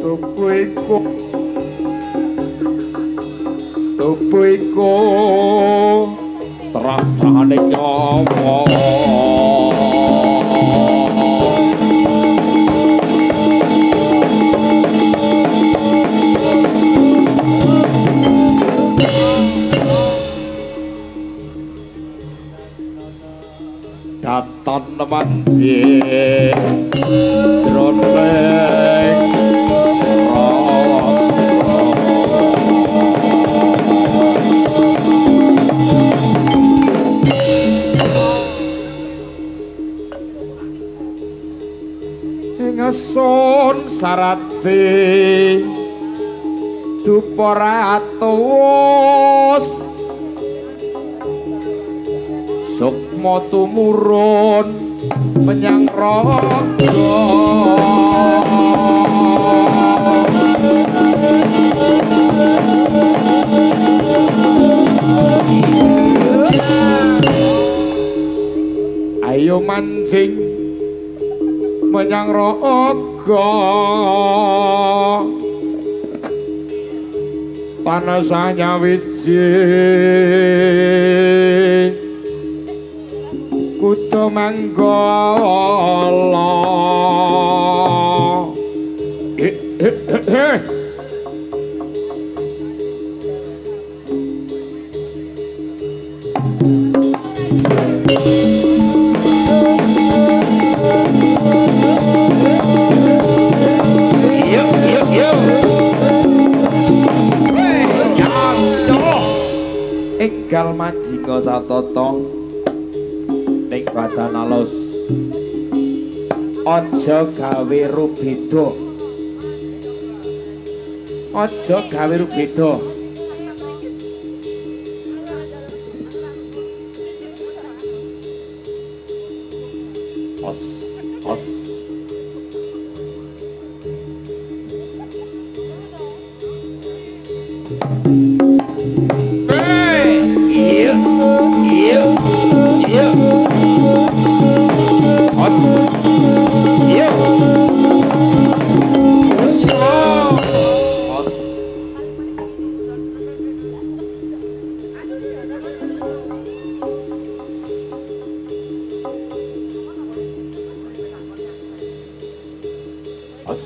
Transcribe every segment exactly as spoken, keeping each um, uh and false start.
tubuh iku tubuh iku terasane nyawa Datan manjing jroning ngesun sarati duparatus sukma tumurun menyang raga ayo mancing menyang raga panasanya wiji kudu manggala eh eh eh yuk yuk yuk enggal manjinga satata ning badan alus aja gawe rubeda aja gawe rubeda os os hey iya iya iya os iya os os os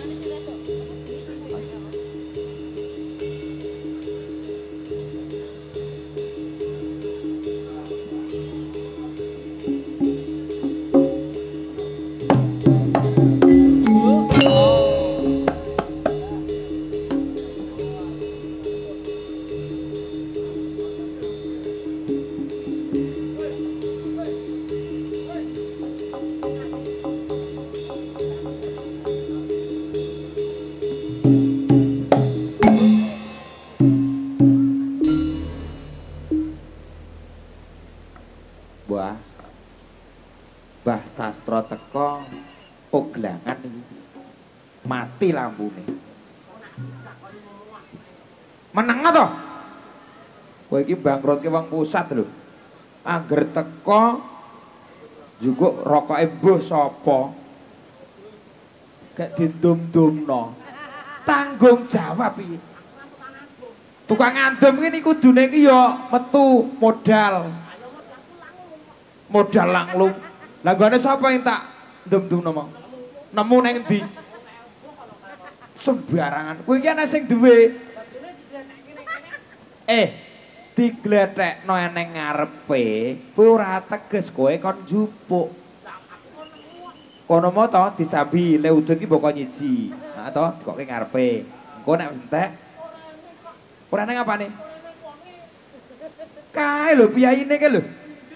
Wah, Mbah Sastra teko oglangan iki. Mati lampune. Meneng to? Kowe iki bangkrutke wong pusat lho. Angger teko njukuk rokoke mbuh sapa? Gak didum-dumno. Tanggung jawab iki. Tukang ngandem iki kudune iki ya metu modal. Modal langlung. Lah gone sapa yang tak ndum-dumno mau? Nemu ning ndi? Sembarangan. Kowe iki ana sing duwe. Eh, digletekno eneng ngarepe, kowe ora teges kowe kon njupuk. Kono mo to disambi le udun ki mbok nyiji. Nah to dikoke ngarepe. Engko nek wis entek ora nang apane? Kae lho piyaine ke lho.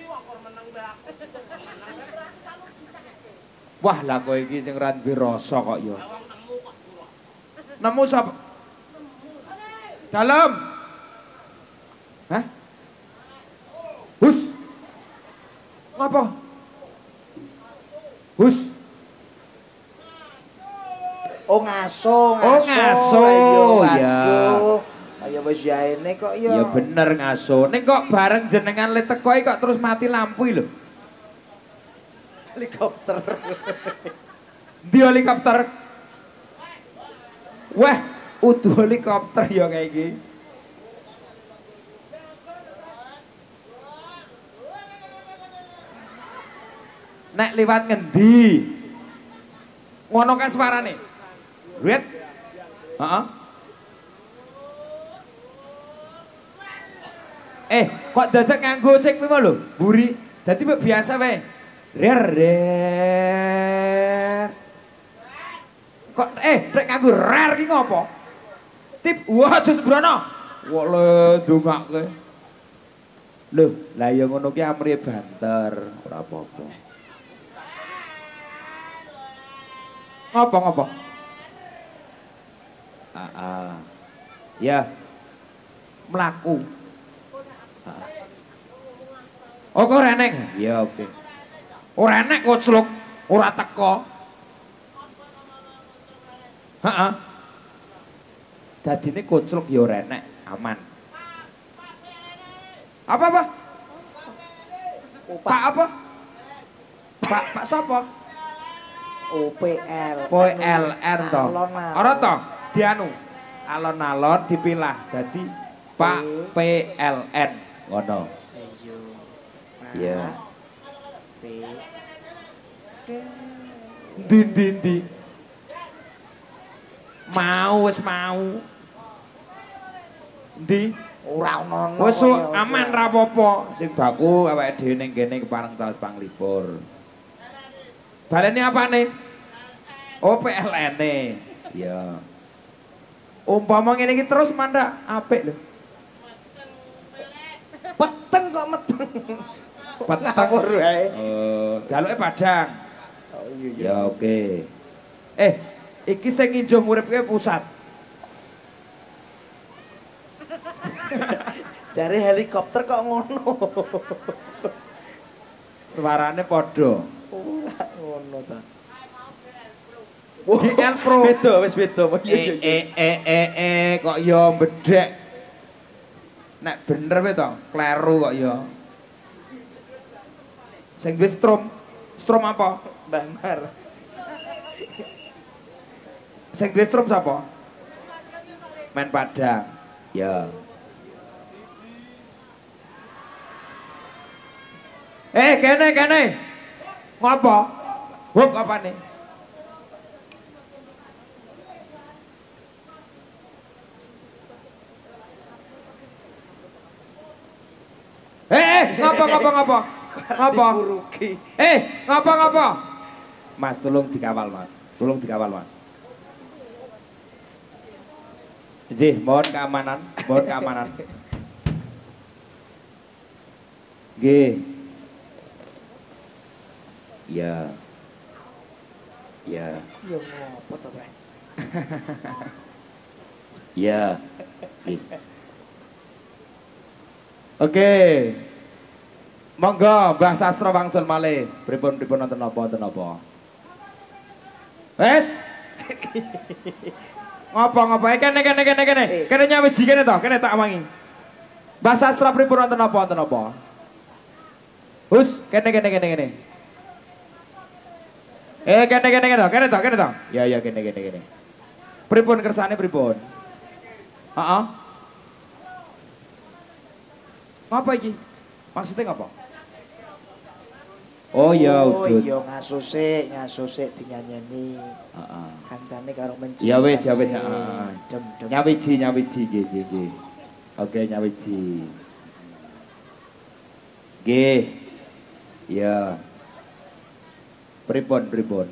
Wah lah kowe iki sing ora duwe rasa kok ya. Nemu sapa? Dalam. Hah? Hus. Ngapa? Hus. Oh ngaso, ngaso. Oh ngaso. Ya. Ayo wis yaene kok ya. Ya bener ngaso. Ning kok bareng jenengan le teko kok terus mati lampu lho. Helikopter. Di helikopter. Wah, udu helikopter ya kayak gini. Nek liwat ngendi? Ngono kan suarane. Wit. Heeh. Eh, kok dadak nganggo sing kuwi lho, buri. Dadi biasa wae. Rer rer. Kok eh rek nganggo rer ki ngopo? Tip, wah aja sembrono. Kok le ndongake. Lho, lah ya ngono ki amrihe banter, ora apa-apa. Ngopo ngopo? Ah, ah. Ya. Melaku. Ah. Oh kok reneng? Ya oke. Okay. Ora enek kocluk, ora teko. Heeh. Dadine kocluk ya ora enek, aman. Apa apa? Pak apa? Pak Pak sapa? O P L. P L N to. Ora to, dianu. Alon-alon dipilah dadi Pak P L N ngono. Iya. P Ndi ndi ndi. Mau wis mau. Ndi? Ora ono. Wis aman ra apa-apa. Sing baku awake dhewe ning kene kepareng caos panglipur. Balene apane? Oh P L N-e. Iya. Umpama ngene iki terus mandak apik lho. Peteng kok meteng. Peteng wae. Oh, jaluke Padang. Oh iya iya. Ya oke. Eh, iki sing nginjung uripke pusat. Jare helikopter kok ngono. Suarane padha. Ora ngono ta. G L Pro. Beda wis beda. Eh eh eh eh eh kok ya bedhek. Nek bener wae to, kleru kok ya. Sing wis strom. Strom apa? Mbah Mar. Sing wis strom sapa? Men Padang. Ya. Eh, kene kene. Ngopo? Hop apane? Eh, eh, ngopo ngopo ngopo? Ngopo? Eh, ngopo ngopo? Mas, tolong dikawal, Mas. Tolong dikawal, Mas. Nggih, mohon keamanan, mohon keamanan. Nggih. Ya. Ya. Ya ngopo to, Bre? Ya. Nggih. Oke. Monggo Mbah Sastra wangsul malih. Pripun-pripun wonten napa wonten napa? Wes. Ngopo-ngopo eh kene kene kene kene. Kene nyawiji kene to, kene tak wangi. Mbah Sastra pripun wonten napa wonten napa? Hus, kene kene kene kene. Eh kene kene kene to, kene to, kene to. Ya ya kene kene kene. Pripun kersane pripun? Heeh. Apa iki? Maksudnya ngapa? Oh iya, oh udut. iya ngasuse, ngasuse dinyanyeni. Heeh. Kancane karo menci. Ya wis, ya wis, heeh. Dem dem. Nyawiji, nyawiji nggih nggih nggih. Oke, nyawiji. Nggih. Ya. Pripun, pripun?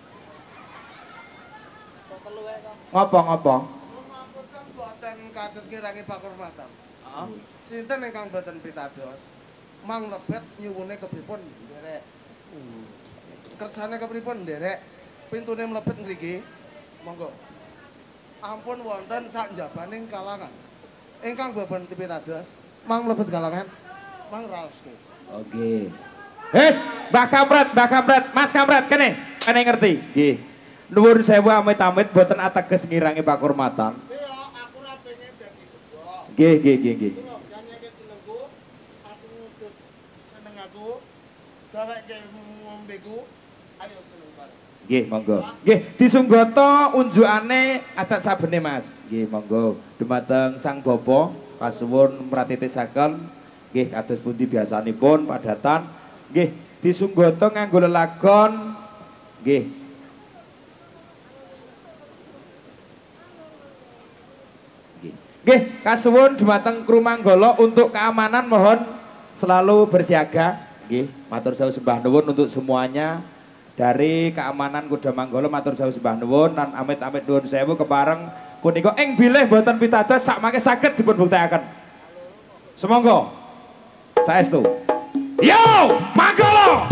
Ngapa, ngapa? Boten kados kirangi pakurmatan. Heeh. Sinten ingkang boten pitados? Mang lebet nyuwune kepripun, Nderek? Kersane kepripun, Nderek? Pintune mlebet mriki. Monggo. Ampun wonten sak njabaning kalangan. Ingkang boten pitados, mang mlebet kalangan. Mang raoske. Oke. Wes, Mbah Kamret, Mbah Kamret, Mas Kamret kene, kene ngerti. Nggih. Nuwun sewu amit-amit boten ateges ngirangi pakurmatan. Iya, aku ra pengen dadi gedhe. Nggih, nggih, nggih, nggih. Aku ngutut seneng aku, gaweke ngombeku, ayo seneng bareng. Nggih, monggo. Nggih, disunggoto unjukane adat sabene, Mas. Nggih, monggo. Dumateng Sang Bapa kasuwun mratitisaken nggih kados pundi biasanipun padatan. Nggih, disunggoto nganggo lelagon nggih. Nggih. Nggih, kasuwun dumateng kru Manggala untuk keamanan mohon selalu bersiaga. Nggih, matur sawuh sembah nuwun untuk semuanya. Dari keamanan Kuda Manggala matur sawuh sembah nuwun lan amit-amit nuwun sewu kepareng punika ing bilih boten pitados sakmangke saged dipun buktekaken. Semonggo. Saestu. Yo, Manggala.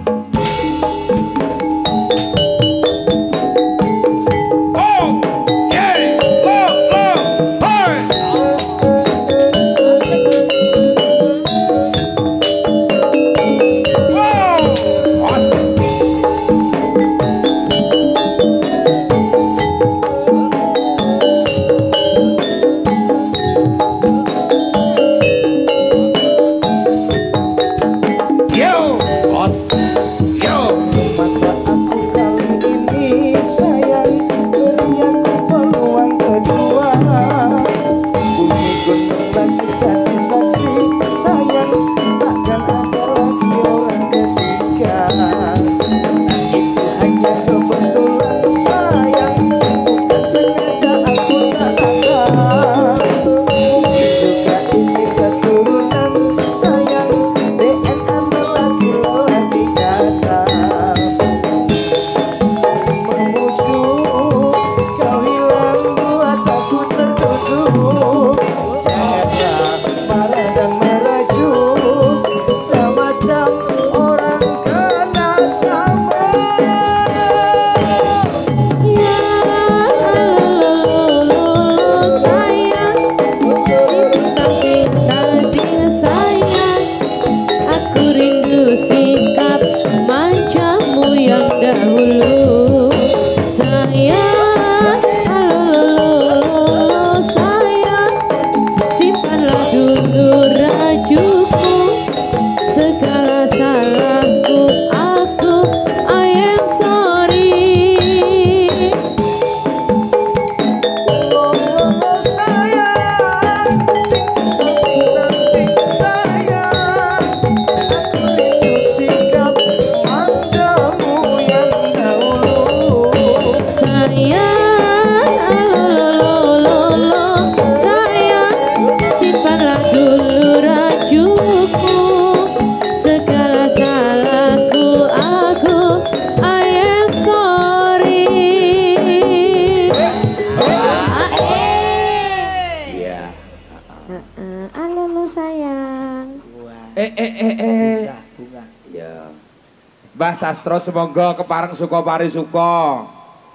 Sastro semoga kepareng suka parisuka.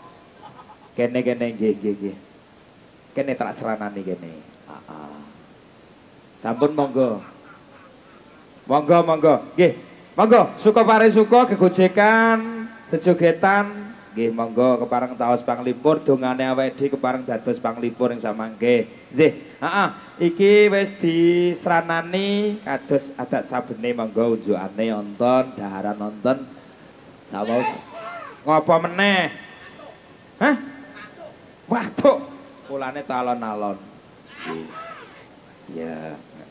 Kene kene nggih nggih nggih. Kene tak seranani kene. Heeh. Sampun monggo. Monggo monggo. Nggih. Monggo suka parisuka gegojekan, sejogetan. Nggih monggo kepareng caos panglipur dongane awake dhewe kepareng dados panglipur ing samangke. Nggih. Heeh. Iki wis disranani kados adat sabene monggo unjukane nonton, daharan nonton. Sawaus ngopo meneh? Hah? Waduh, kulane talon-alon. Iya.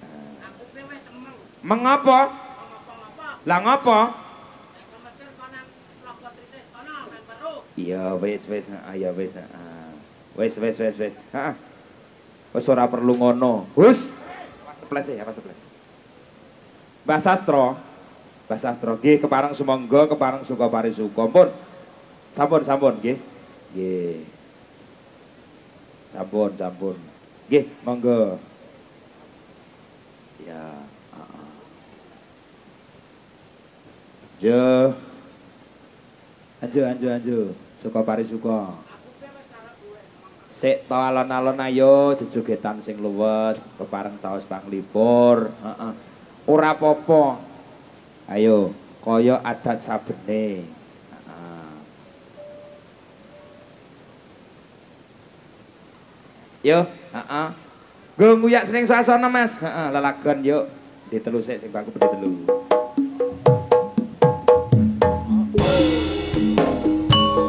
Mengapa? Lah ngopo? Iya, wis wis, ayo wis. Wis wis wis wis. Heeh. Wis ora perlu ngono. Hus. Seples ya, apa seples? Mbah Sastro. Mbah Sastro nggih kepareng sumangga kepareng suka parisuka. Pun. Sampun sampun nggih. Nggih. Sampun sampun. Nggih, monggo. Ya, heeh. Jo. Anjo anjo anjo, suka parisuka. Sik to alon-alon ayo jejogetan sing luwes kepareng caos panglipur. Heeh. Ora apa-apa. Ayo, kaya adat sabene. Heeh. Yo, heeh. Nggo nguyak ning sasana, Mas. Heeh, lelagon yuk. Ditelu sik sing baku ditelu.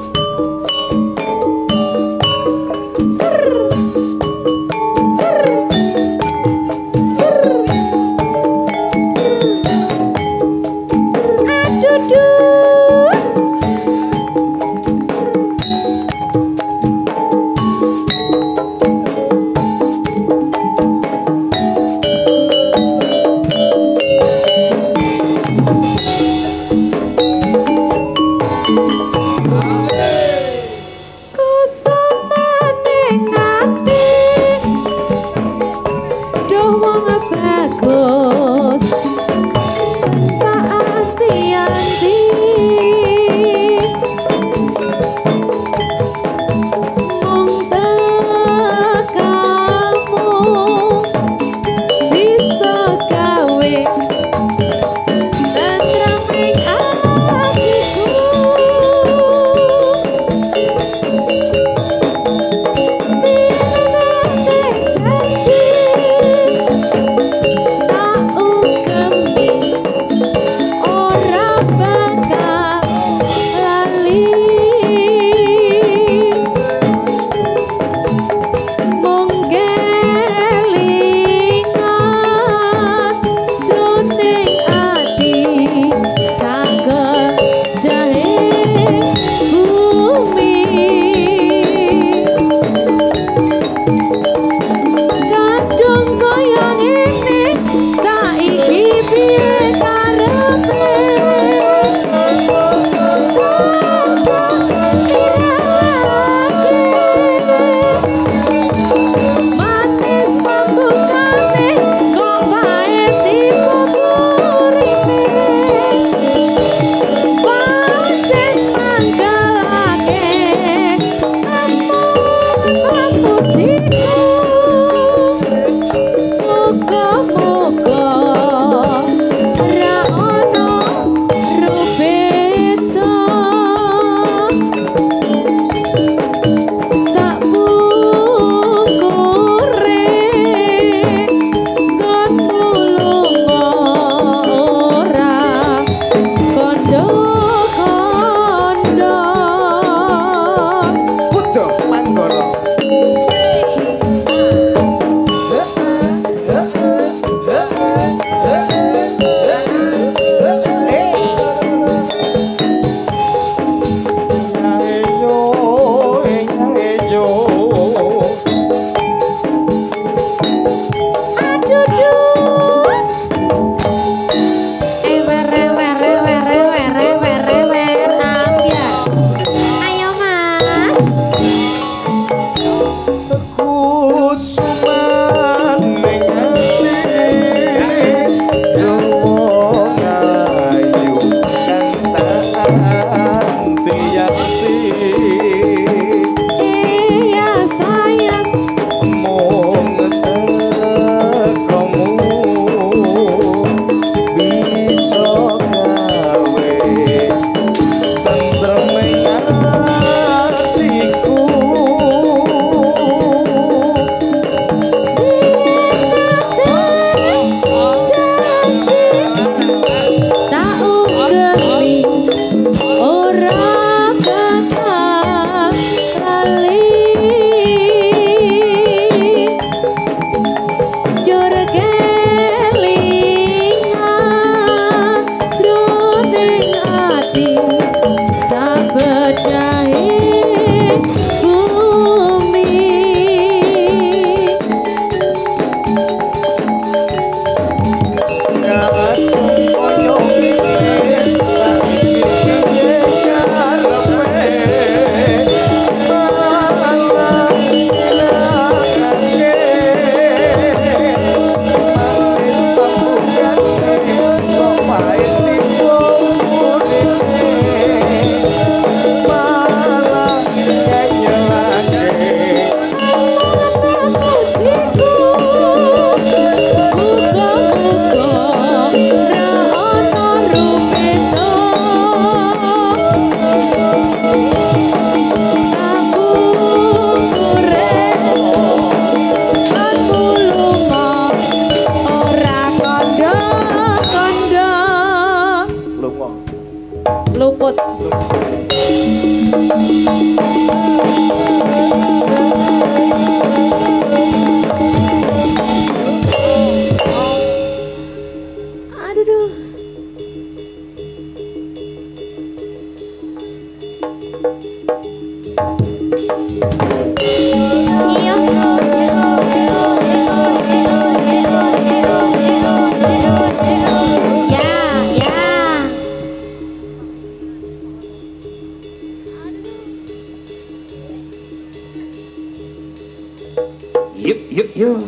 Yuk, yuk, yuk.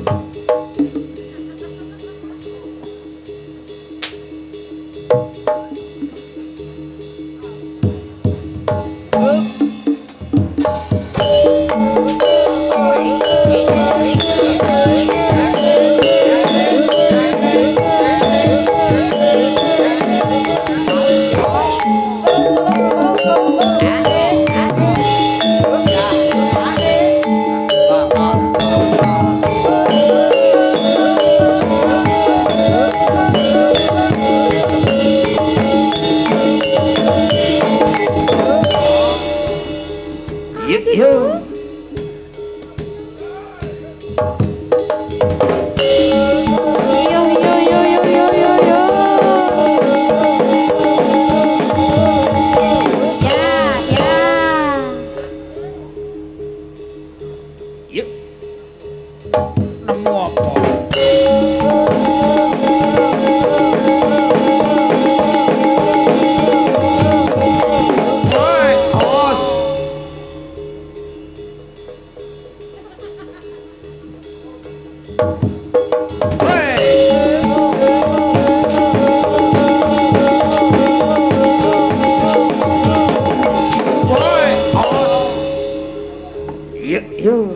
Yuk, yuk. Yo yo yo yo yo yo yo. Ya ya. Yuk. Nemu apa? Woi, awas. Yuk, yuk.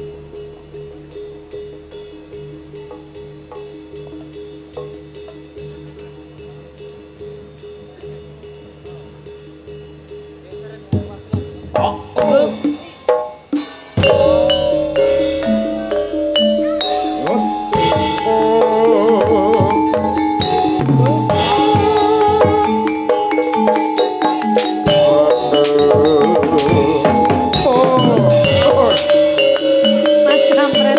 Oh, oh. Terus. Mas Kampret.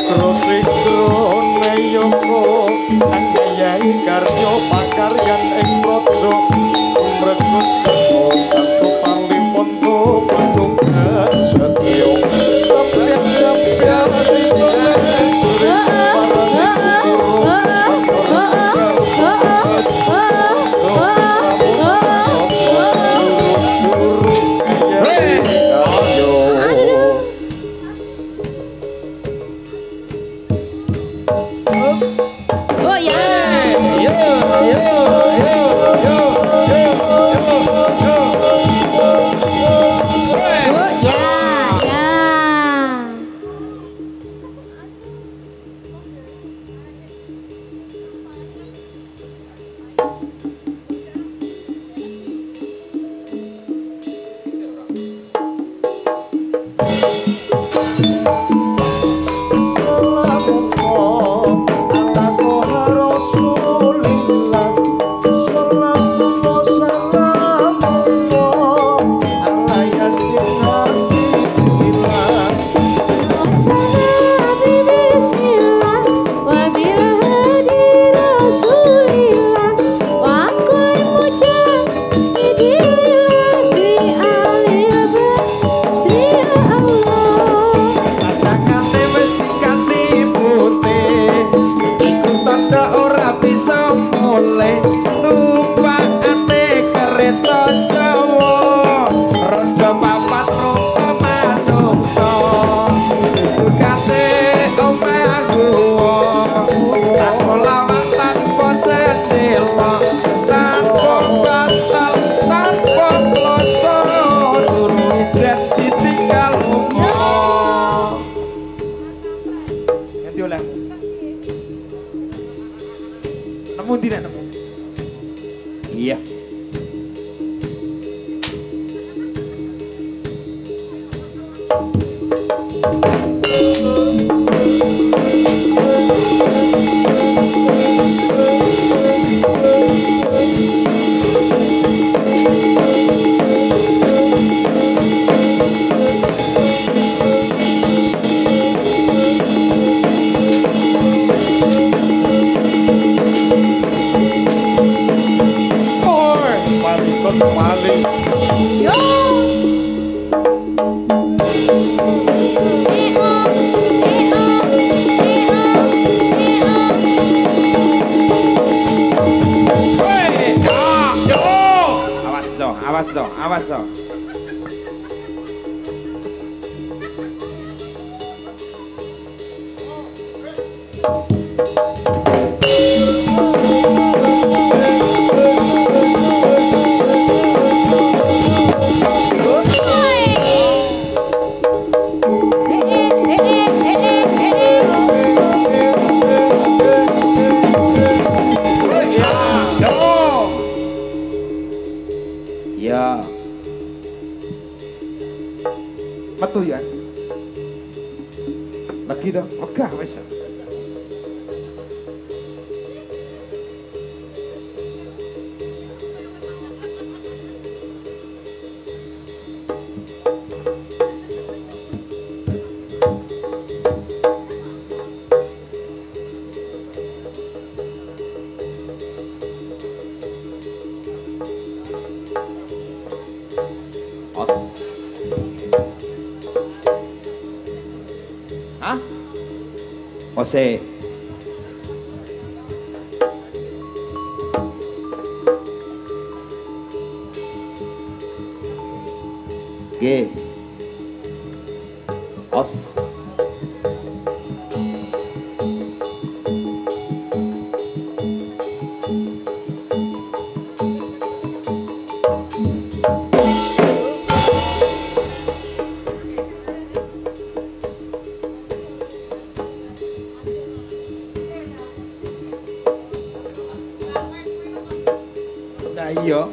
Karyo pakaryan ing praja mregut sesuk sanco panglipun to panunggal setya sampeyan sampeyan suri Oh ya. Yuk, yuk, yuk, yuk. Ya. Metu ya. Lagi dah, megah wis. Os. Hah? Ose. G. Os. Nah iya.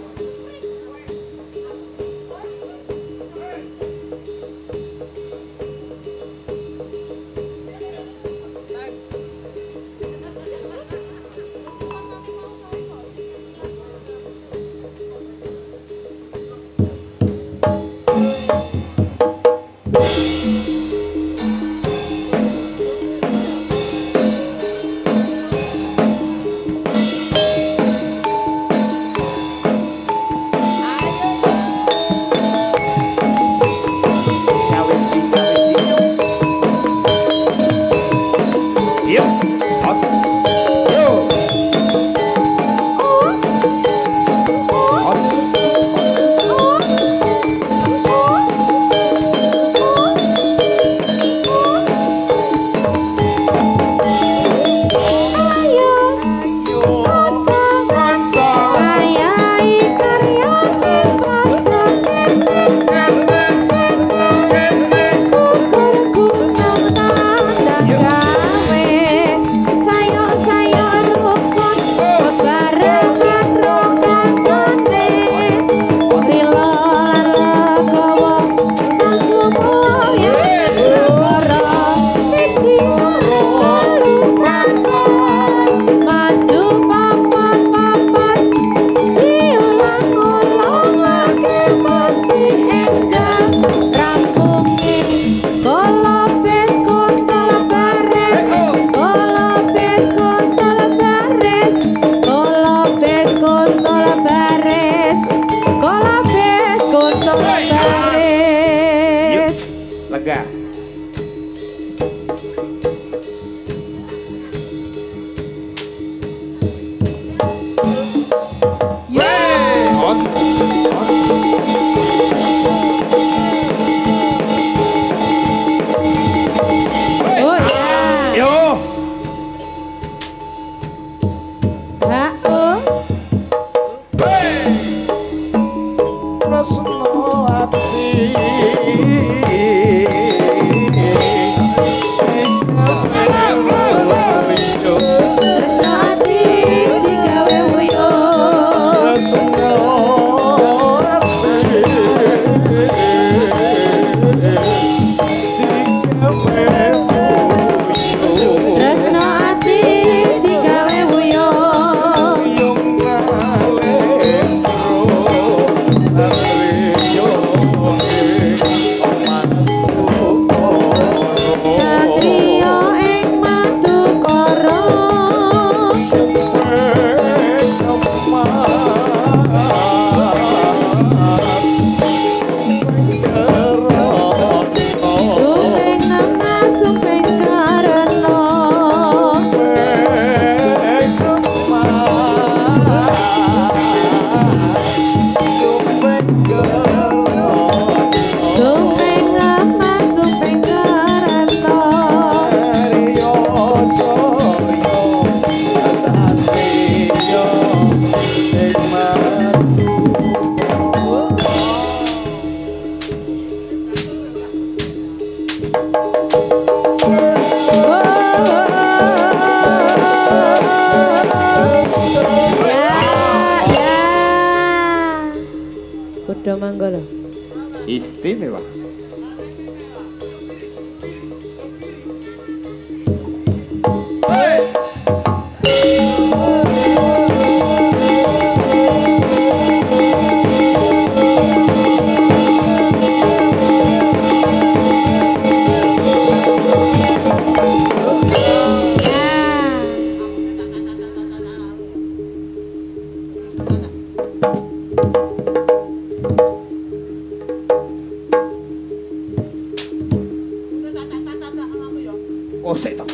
Kosek to.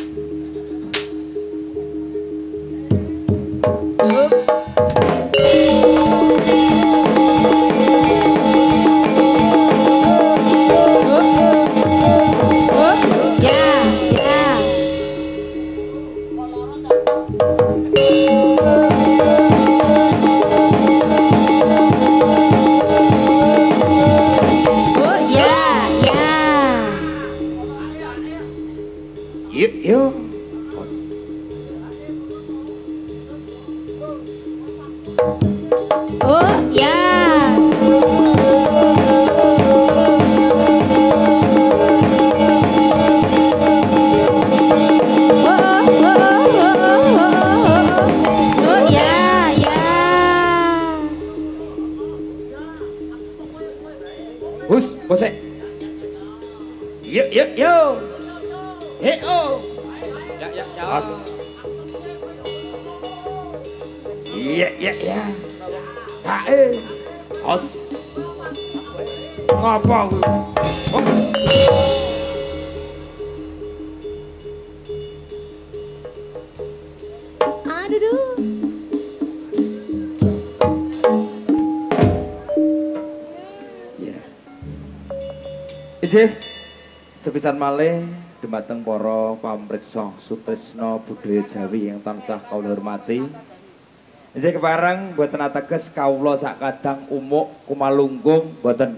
Sepisan malih dumateng para pamriksa Sutrisno Budaya Jawi yang tansah kawula hormati. Inggih kepareng boten ateges kawula sakadang umuk kumalunggung boten.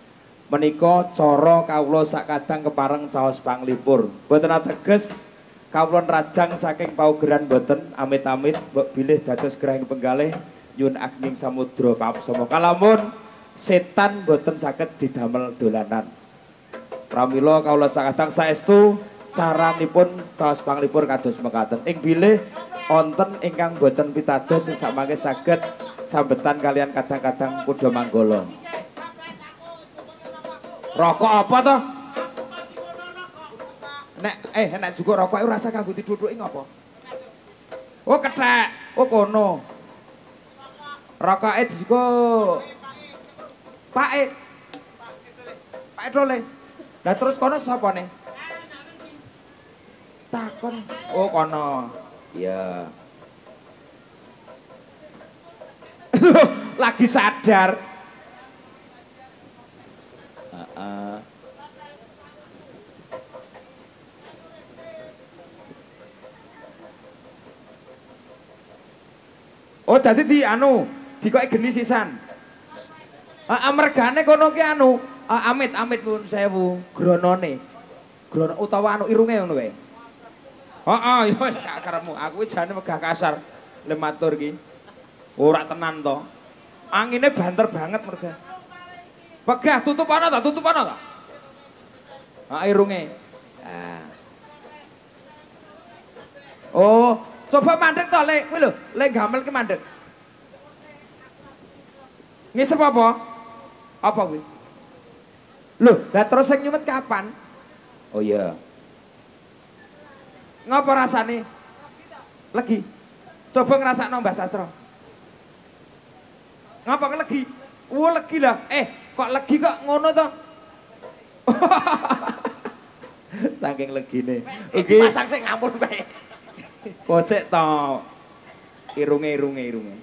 Menika cara kawula sakadang kepareng caos panglipur. Boten ateges kawula rajang saking paugeran boten amit-amit mbok bilih dados grahing penggalih nyuwun ageng samudra paapsama. Kalamun setan boten saged didamel dolanan. Pramila kawula sakadang saestu caranipun caos panglipur kados mekaten. Ing bilih wonten ingkang boten pitados sing samangke saged sambetan kalian kadang-kadang kuda manggala. Rokok apa to? Nek eh nek juga rokok ora rasa kanggo didudhuki ngopo? Oh kethek. Oh kono. Rokoke juga Pak E. Pak Dole. Lah terus kono sapa nih? Takon. Oh kono. Iya. Lagi sadar. Uh-uh. Oh dadi di anu, dikoke geni sisan. Heeh mergane kono ki anu. Uh, amit amit nuwun sewu gronone. Grono utawa anu irunge ngono wae. Heeh ya wis gak karepmu. Aku jane megah kasar le matur ki. Ora tenan to. Angine banter banget merga. Pegah tutup ana ta? Tutup ana ta? Ha irunge. Ah. Oh, coba mandek to le kuwi lho, le gamel ki mandek. Ngisep apa? Apa kuwi? Loh, lah terus sing nyumet kapan? Oh iya. Ngapa rasane? Legi. Coba ngrasakno Mbah Sastra. Ngapa legi? Oh legi lah. Eh, kok legi kok ngono to? Saking legine. Iki pasang sing ngampun bae. Kosek to. Irunge irunge irunge.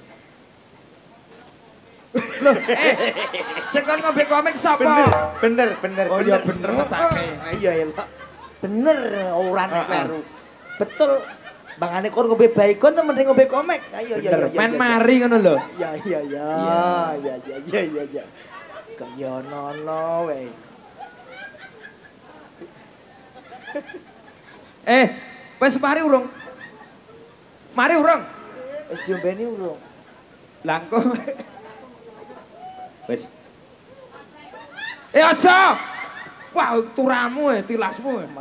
Loh, eh, sing kon ngombe komik sapa? Bener, bener, bener. Oh iya bener mesake. Iya ya, bener ora nek kleru. Betul. Bangane kon ngombe baikon mending ngombe komik. Ayo ya ya. Men mari ngono lho. Iya iya ya. Iya iya iya iya iya. Kaya nono wae. Eh, wis mari urung? Mari urung? Wis diombeni urung? Langko. Wis. Eh aja. Wah, turamu eh, tilasmu eh.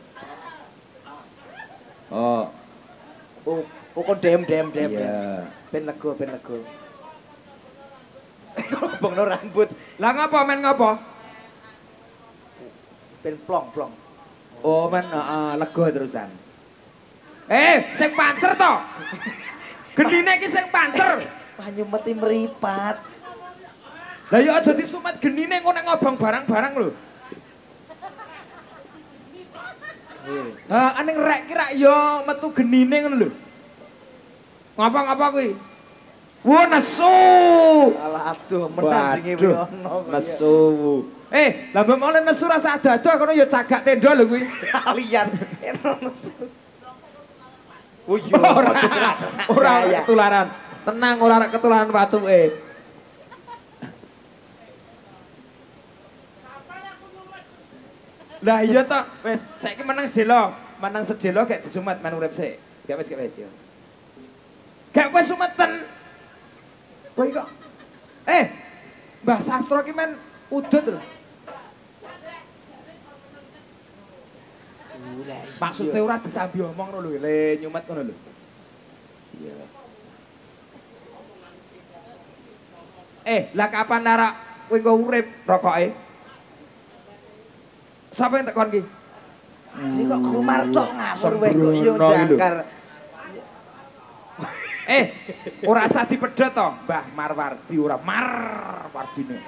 Oh. Oh, oh kok dem dem dem. Iya. Ben lega, ben lega. Bongno rambut. Lah ngapa men ngapa? Ben plong plong. Oh, men heeh, lega terusan. Eh, sing pancer to. Gendine iki sing pancer. Panyumeti meripat. Lah ya aja disumet genine engko nek ngobong barang-barang lho. Ha ning rek ki rak ya metu genine ngono lho. Ngapa-ngapa kuwi? Wo nesu. Alah aduh menang jenenge Waduh, ono. nesu. Eh, lah mbok mole nesu rasa ado-ado kono ya cagak tenda lho kuwi. Kalian eno nesu. Oh iya, Ora ora Ya, ya. ketularan. Tenang ora arek ketularan watuke. Lah iya toh, wis saiki menang sedelo, menang sedelo gak disumet men urip sik. Gak wis gak wis ya. Gak wis sumeten. Kowe kok eh Mbah Sastro ki men udut lho. Maksudnya ora disambi omong ngono lho, le nyumet ngono lho. Iya. Eh, lah kapan narak kowe engko urip rokoke? Sapa yang tekon ki? Ini kok Gumar tok ngawur wae kok yo Sembrono iki lho. jangkar. Eh, ora usah dipedhot to, Mbah Marwardi ora Marwardine.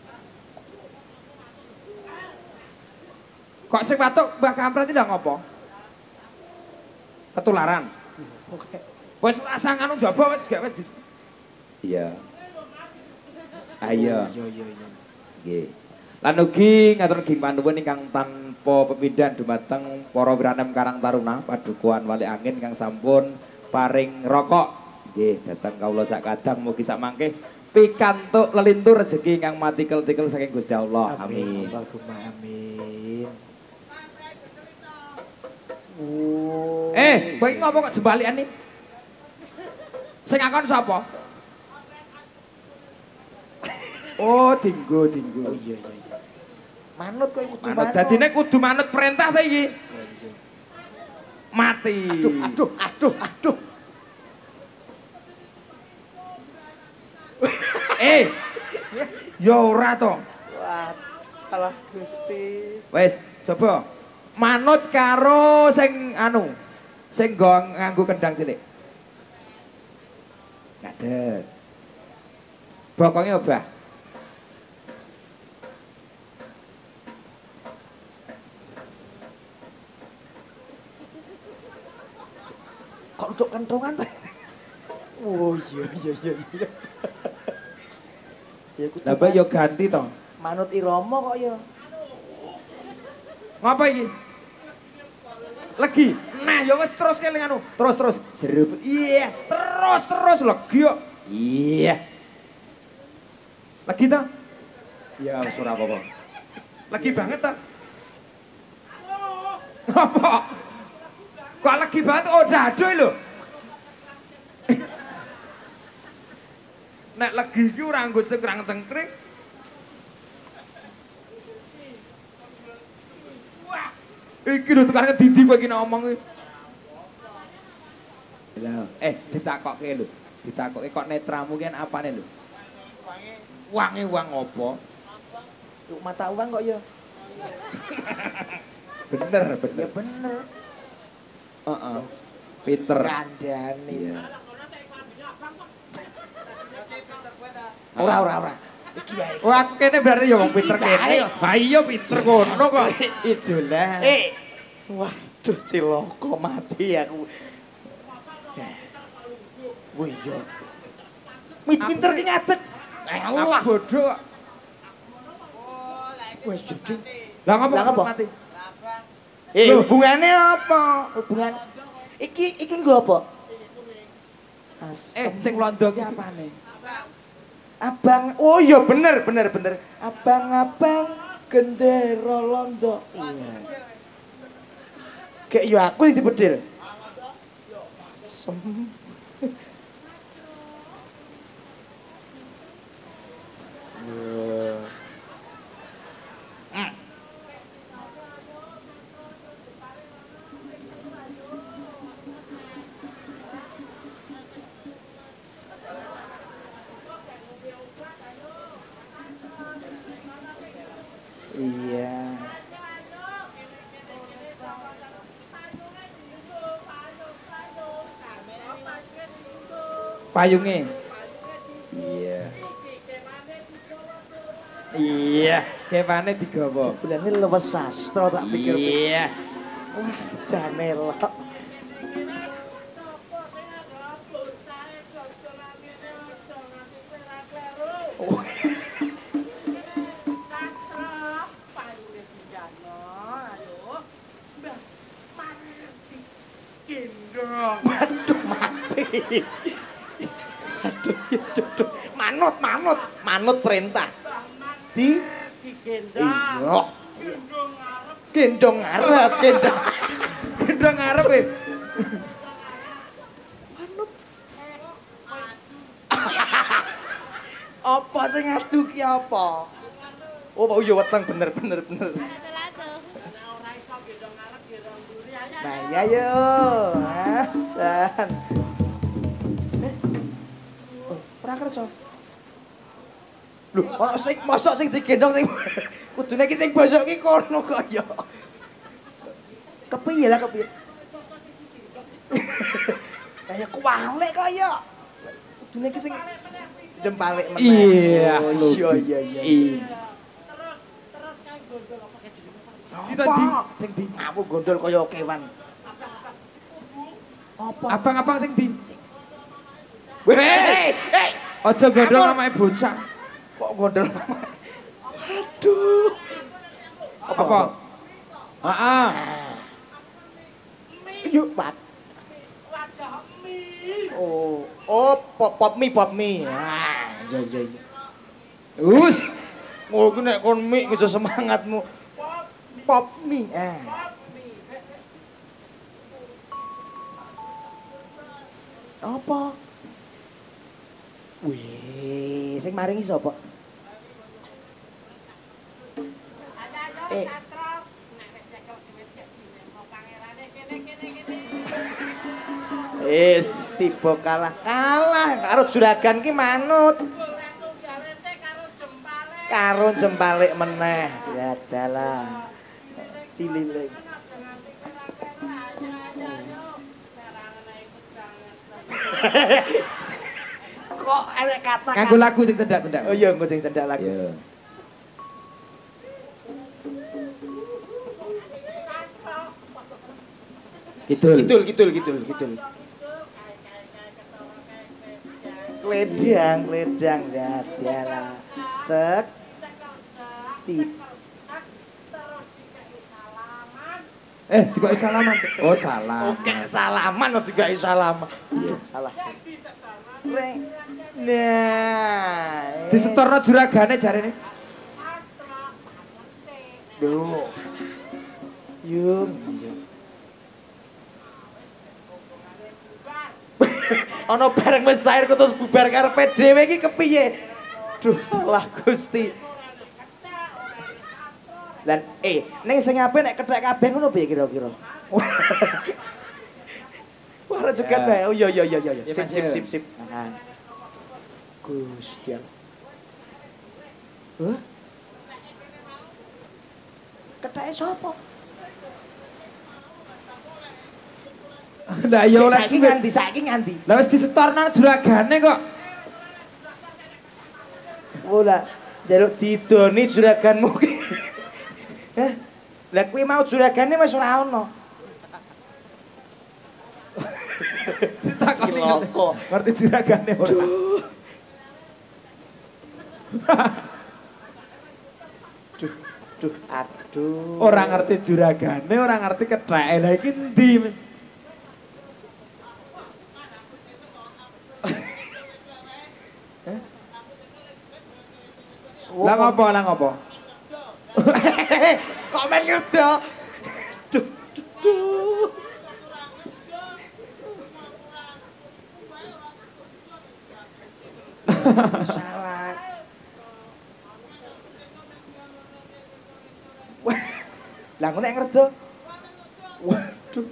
Kok sing watuk Mbah Kampret iki lha ngopo? Ketularan. Oke. Wis rasa nganu jaba wis gak wis di. Iya. Ayo. Yo yo yo. Nggih. Lan ugi ngatur nggih panuwun ingkang tanpa pepindhan dumateng para wiranem Karang Taruna padukuhan Wali Angin kang sampun paring rokok. Nggih, dhateng kawula sak kadang mugi sak mangke pikantuk lelintur rezeki ingkang matikel-tikel saking Gusti Allah. Amin. Allahumma amin. Eh, kowe iki ngopo kok jembalian nih? Sing ngakon sapa? Oh, dinggo, dinggo. Oh iya iya iya. Manut kok kudu Manut dadine kudu manut perintah ta iki. Mati. Aduh, aduh, aduh, aduh. Eh. Ya ora to. Wah, alah Gusti. Wes, coba manut karo sing anu, sing nggo nganggo kendang cilik. Ngadeg. Bokonge obah. Kok untuk kentongan ta? Oh iya iya iya iya. Ya kudu Lah yo ganti to. manut irama kok ya. Ngapa iki? Legi. Nah, ya wis terus keling anu. Terus terus. Serup. Iya, terus terus legi kok. Iya. Legi ta? Ya wis ora apa-apa. Legi banget ta? Apa? Kok legi banget oh dado lho. Nek legi iki ora nggo cengkrang-cengkring. Iki lho tukang Didi kowe iki ngomong iki. Lha, eh ditakokke lho. Ditakokke kok netramu ki apane lho? Wange wang apa? Yuk mata uang kok ya. Bener, Ya bener. bener. Heeh. Pinter. Kandhane. Iya. Ora ora ora. Iki wae. Oh aku kene berarti ya wong pinter kene. Ha iya pinter kono kok. Ijolah. Eh. Waduh ciloko mati aku. Wih yo. Wih pinter ki ngadeg. Eh Allah bodoh kok. Wih jadi. Lah ngapa Lah cepet ngapa? mati? Eh Loh. hubungannya apa? Hubungan iki iki nggo apa? Eh Asem. sing londo ki apane? Abang, oh iya bener bener bener. Abang-abang gendera londo. Iya. Kayak yo aku yang dibedil. Sem. Iya. Payunge. Iya. Iya, kepane digawa. Sebenarnya lewat sastra tak pikir. Iya. Wah, janelok. Oh. Waduh mati. Aduh, aduh. Manut, manut, manut perintah. Di digendong. Iya. Gendong ngarep, gendong. Gendong ngarep e. Manut. Apa sing ngadu ki apa? Oh, iya weteng bener bener bener. Nah, iya yo. Ah, Jan. Eh. Oh, ora kersa. Lho, ana sing mosok sing digendong sing kudune iki sing bosok ki kono kok ya. Kepiye lah kepiye? Kayak kuwalik kok ya. Kudune iki sing jempalik meneh. Iya, Oh, iya iya iya. Kita di sing di Aku gondol kaya kewan. Apa? abang-abang sing di. Weh, hei, hei. Aja gondol Apa? namae bocah. Kok gondol? Aduh. Apa? Heeh. Yuk, Pat. Oh, oh, pop pop mie, pop mie. Ah, iya iya iya. Us. Oh, ku nek kon mie aja semangatmu. Pop mie. Ah. Apa? Wih, sing maringi sapa? Eh. Wis, tiba kalah. Kalah karo juragan ki manut. Karo jempalik meneh. Ya dalah. Dililing. Kok enek kata Nganggo lagu sing cendak-cendak. Oh iya, engko sing cendak lagi. Iya. Kidul. Kidul, kidul, kidul, kidul. Kledang, kledang, ya dialah. Cek. Tip. Eh, dikoki salaman. Oh, salam. Oke, salaman kok digawe salaman. Aduh, alah. Re. Nah. Disetorno juragane jarene. Duh. Yung. Ana bareng wis cair kok terus bubar karepe dhewe iki kepiye? Duh, alah Gusti. Lan eh ning sing ape nek kethek kabeh ngono piye kira-kira? Wah, rejegat bae. Oh iya iya iya iya. Sip sip sip sip. Nah. Gusti. Hah? Ketheke sapa? Lah ya oleh saiki nganti saiki nganti. Lah wis disetorno juragane kok. Ora njaluk didoni juraganmu ki. Hah? Lah kuwi mau juragane wis ora ono. Ditakoni Ciloko. ngerti juragane ora. Duh, duh, aduh. Ora ngerti juragane, ora ngerti ketheke. Lah iki endi? Lah ngopo, lah ngopo? Kok men ngerdo? Duh, duh, duh. Salah. Wah, lah ngono nek ngerdo. Waduh.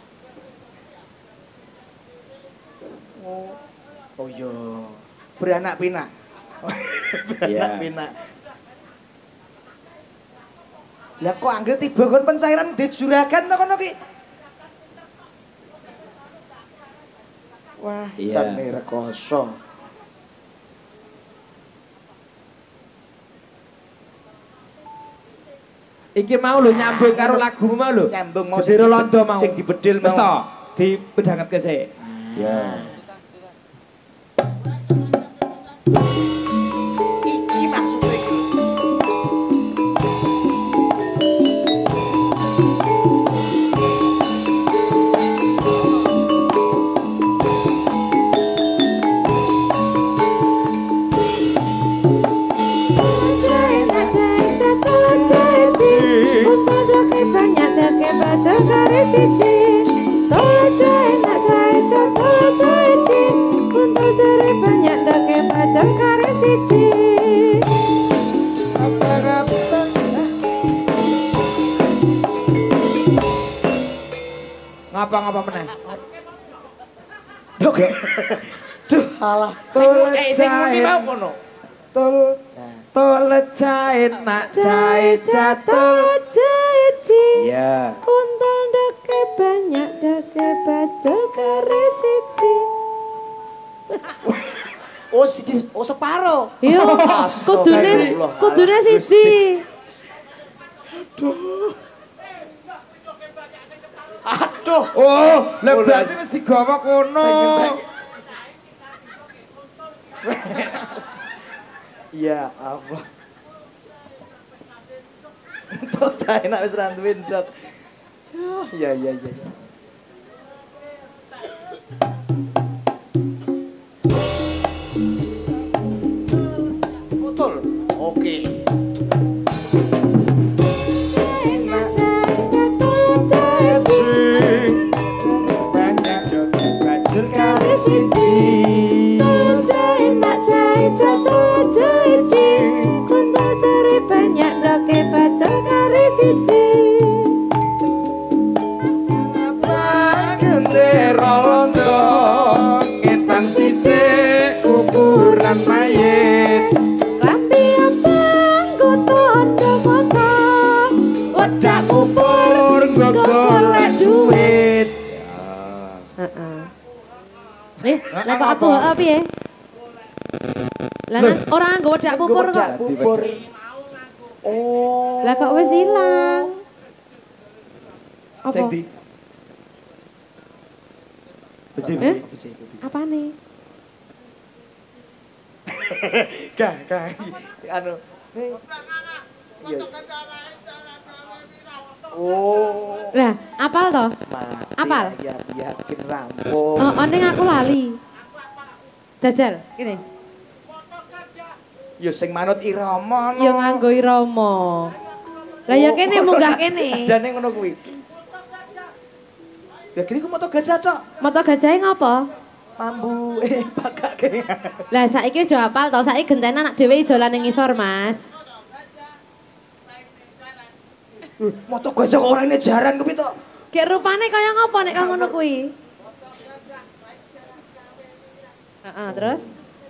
Oh. Oh iya. Beranak pinak. Beranak pinak. Lah kok anggere tiba kon pencairan di juragan to kono ki. Wah, Iya. jane rekoso. Iki mau lho nyambung karo lagu mau lho. Nyambung mau Bediro londo mau. Sing dibedil mau. Wis to, dipedhangetke sik. Ya. Iki maksudnya iki. Ngapa-ngapa meneh? Dok. Duh, alah. Tol Eh, sing muni mau kono. Tol tol jahit nak jahit jatuh. Iya. Kuntal dake banyak dake bajul kare siji. Oh, siji, oh separo. Yo, kudune kudune siji. Aduh. Oh, lha berarti mesti digawa kono. Ya Allah. Tok cah enak wis rantuin, Dok. Ya ya ya ya. Betul. Oke. Banyak joget bajul kare siji. Rondo ngetan sithik kuburan mayit Lambi abang ku tondo foto wedak kupur nggo golek duit. Heeh. Eh, lah kok aku heeh piye? Lah kan ora nggo wedak pupur kok. Pupur. Oh. Lah kok wis ilang. Apa? Sing di Besi Eh? besi. Apane? Gak, gak. Anu. Iya. Oh. Lah, apal to? Mati, Apal? Ya, yakin rampung. Oh, oh ning aku lali. Jajal, kene. Ya sing manut irama no. Ya nganggo irama. Lah ya kene munggah kene. Jane ngono kuwi. Ya kene ku moto gajah tok. Moto gajahe ngopo? Mambu eh pakake. Lah saiki wis apal to, saiki gentena anak dhewe idolan ning ngisor, Mas. Uh, moto gajah kok ora ini jaran kuwi tok. Gek rupane kaya ngopo nek kang ngono kuwi? Heeh, terus?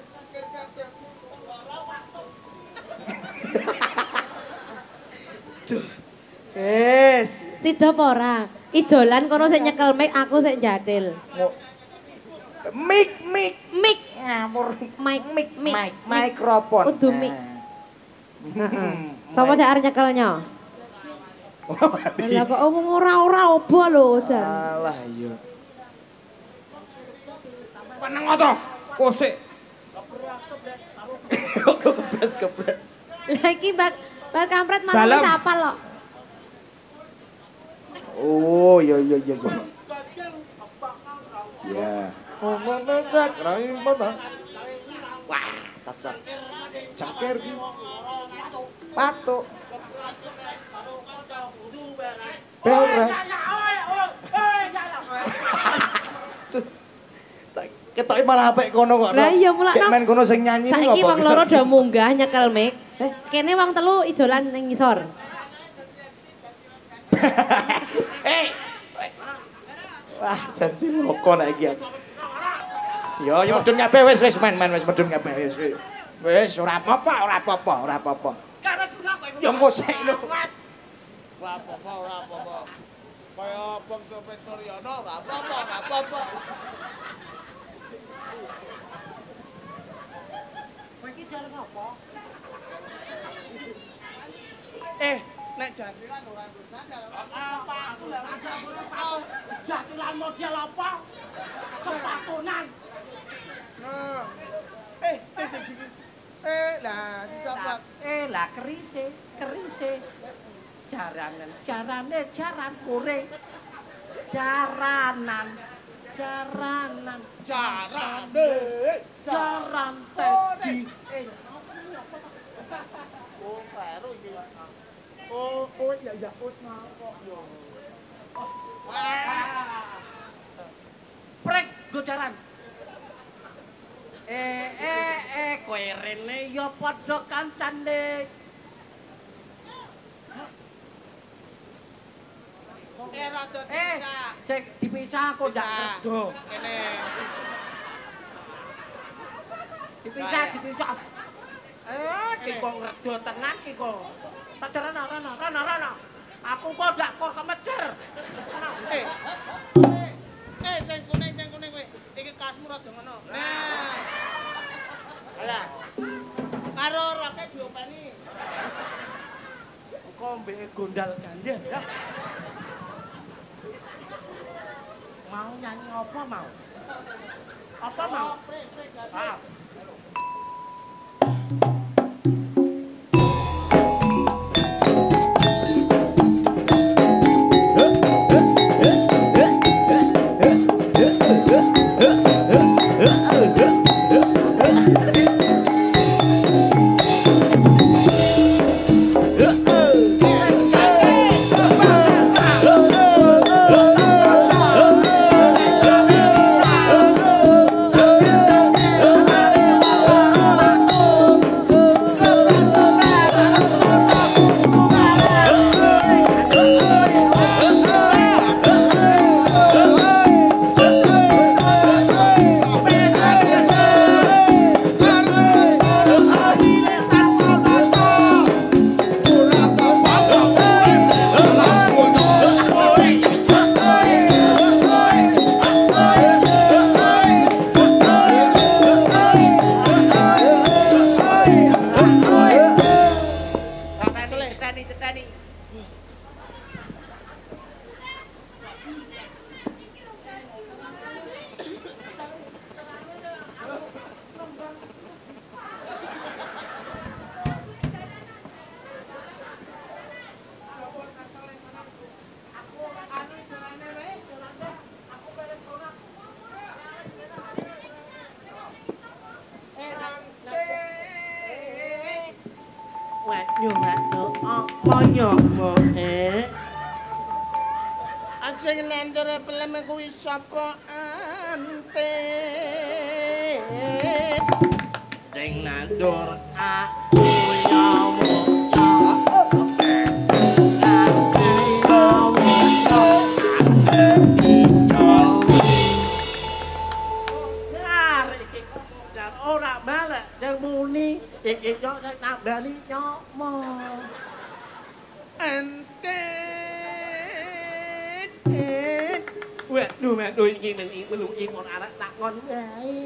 Duh. Wes. Sida apa ora? Idolan kono sik nyekel mic, aku sik jadil. Mik mik Mic, ngawur. mic, Mik mic, mic mikrofon. Kudu mic. Heeh. Sapa sik arep nyekelnya? Lah kok omong ora-ora obo lho, Jan. Alah iya. Paneng oto. Kosik. Kok kebres kebres. Lah iki bak bak kampret malah Dalam. wis apal kok. Oh iya iya iya. Ya. Wah, cocok. Cengker ki. Patuk. Beres. Ketoke malah apik kono kok. Lah iya mulakno. Kayak main kono sing nyanyi Saiki wong loro do munggah nyekel mic. Kene wong telu idolan ning ngisor. Eh. Wah, janji loko nek iki aku. Yo, yo medun kabeh wis wis main main wis medun kabeh wis. Wis ora apa-apa, ora apa-apa, ora apa-apa. Yo mosek lho. Ora apa-apa, ora apa-apa. Kaya bangsa Peksoriana ora apa-apa, ora apa-apa. Eh, Nek jatilan ora sandal. Apa aku lek ora boleh tahu. Jatilan model apa? Sepatunan. Nah. Eh, sing sing iki. Eh, lah dicaplak. Eh, lah kerise, kerise. Jaranan, jarane jaran kore. Jaranan, jaranan, Jarane. jaran teji. Eh, Oh, baru iki. oh, oh, ya ya, oh, mau kok yo. Prek, go jaran. Eh, eh, eh, kowe rene ya padha kancane. Eh, rada Eh, dipisah. sing dipisah kok ndak Pisah. kerdo. Kene. Dipisah, dipisah. Eh, ki kok ngerdo tenan ki kok. Pacaran rana, rana, rana. Aku kok ndak kok kemejer. Eh. Eh, sing kuning, sing kuning kowe. Iki kasmu rada ngono. Nah. Alah. Karo roke diopeni. Kok mbek gondal gandel ya. Mau nyanyi apa mau? Apa mau? Prek, prek, Ah. Cetani, cetani. Waduh, waduh, apa nyoba, eh? Asing nandur pelem kuwi sapa ante. Sing nandur aku nyoba. Ora balik, yang muni, iki yo sing nambani nyomo. Ante. Waduh, waduh iki men iki iki kon arek takon wae.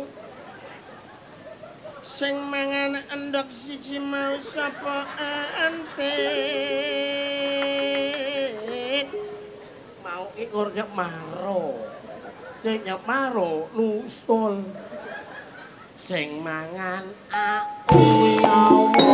Sing mangan endhog siji mau sapa ante. Mau iki ora nyep maro. Sing nyep maro nusul. Sing mangan aku nyomo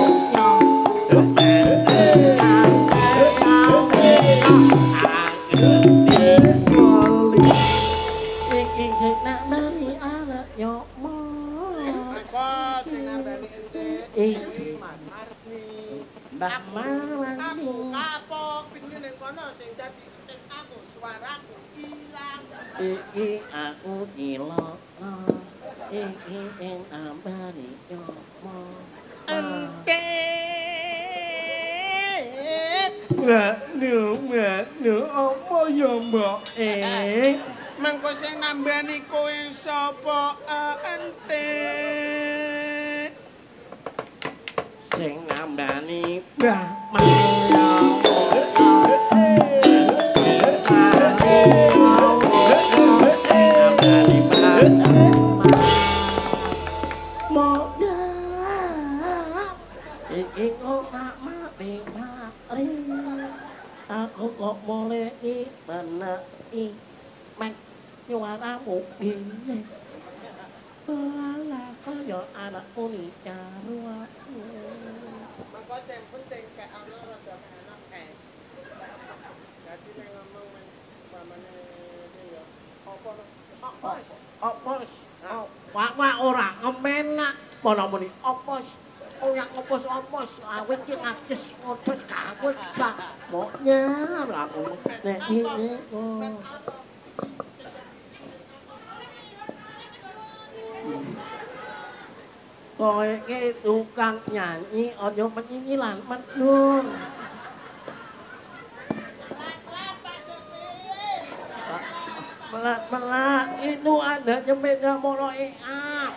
iki sing nambani anak nyomo. Kok sing nambani ente? Iki Marni. Mbah Marwani. Aku kapok pinggir ning kono sing dadi sing aku suaraku ilang. Iki aku ilang. Iki ing nambani nyomo. Ente. Waduh, waduh, apa ya mbak eh? Mengko sing nambani kowe sapa ente? Sing nambani Mbah Marwani. Modal iki kok mak mak mak i mek nyuaramu gini. Alah kaya anakku nih jarwaku. Maka yang penting kayak ana rada enak es. Jadi nek ngomong men pamane ya apa opos. Opos. Wak wak ora ngemenak. Mana muni opos. Ora ngopos opos. Awit ki ngajes ngotos kawet sak. Moknya aku nek iki kok. Kowe ki tukang nyanyi aja menyinyilan medun. Melak-melak itu ada jembeda molo eak.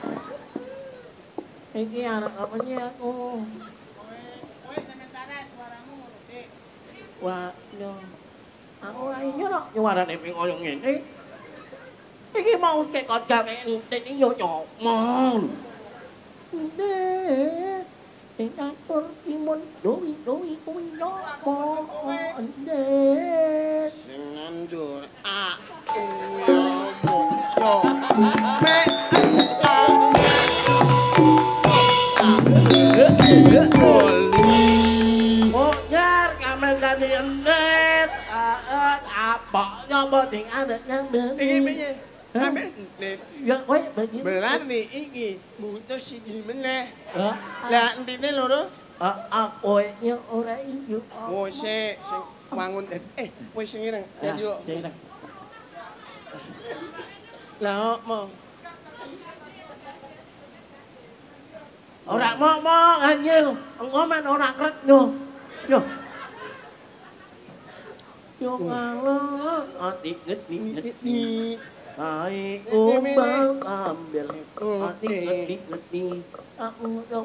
Iki anak apanya aku. Kowe sementara suaramu musik. Wah, yo. Aku ra inyo no nyuarane ping koyo ngene. Iki mau kek kocak entek iki yo nyomong. Ndek, ing atur timun dowi dowi kuwi nyomong. Ndek. Sing nandur aku yo yo. Mek Monyar kamel ganti endet. Aet apa nyoba ting adet yang den. iki piye? Ame nek Ya kowe begini. berani iki mutus siji meneh. Hah? Lah entine loro? Aku nya ora iyo. Wo sik sing wangun eh kowe sing ireng. Ya yo. Jangan. Lah mo. Ora mo-mo anyil, ngomen ora kret yo. Yo. Yo ngalor, ati geti geti. Ai umbal ambil, ati geti geti. Aku dong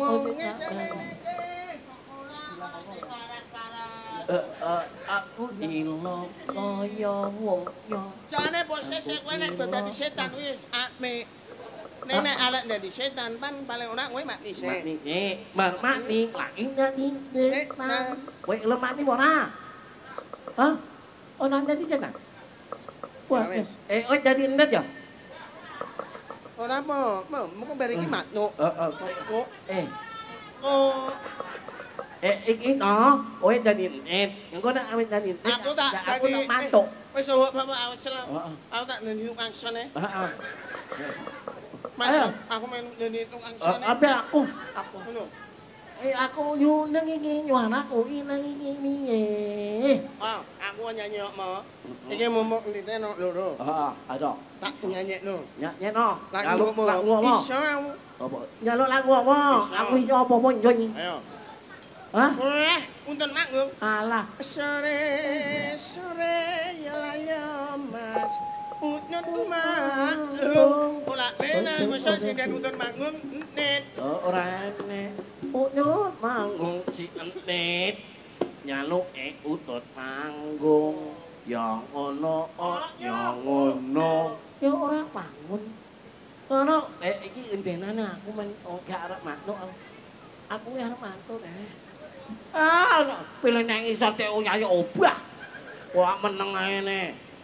aku dino kaya wong yo. Jane bose sik kowe nek dadi setan wis ame. Nek nek alek dadi setan pan paling ora kowe mati sik. Mati nih, bar mati lagi jadi setan. Kowe lo mati ora? Hah? Oh nang jadi setan? Wah, eh kowe jadi endet ya? Ora apa, mo moko bar iki matno. Heeh. Oh, Eh, oh, eh iki to, kowe jadi endet. Engko nek awet jadi endet. aku tak aku dadi tak mantuk. Wis bapak bapak awas lah. Heeh. Aku tak dadi tukang sone. Heeh. Mas, Ayo. aku main dadi tukang Eh, sone. Abe aku, aku. Ngono. Eh aku yu nang iki nyuaraku iki nang iki piye? Oh, aku nyanyi kok mo. Iki momok ndite no loro. Heeh, ada. Tak nyanyekno. Nyanyi no. Lagu mo. lagu apa? Iso aku. Apa? Nyaluk lagu apa? Bisa. Aku iso apa-apa nyanyi. Ayo. Hah? Weh, unten manggung. Alah. Sore sore ya ya mas. Utnyut manggung. Ola pena masa sing den unten manggung net. Oh, ora ene. Utut manggung si entit. Nyaluke utut manggung. Ya ngono, oh ya ngono. Ya ora bangun. Ngono, eh iki endenane aku men oh, gak arep mantuk. Aku ki arep mantuk deh. Ah, pilih nang isor tek nyanyi obah. Wah meneng ae ne.